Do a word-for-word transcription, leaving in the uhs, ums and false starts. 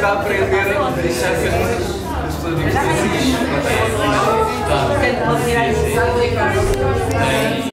a aprender a deixar que as pessoas digam que é fixe.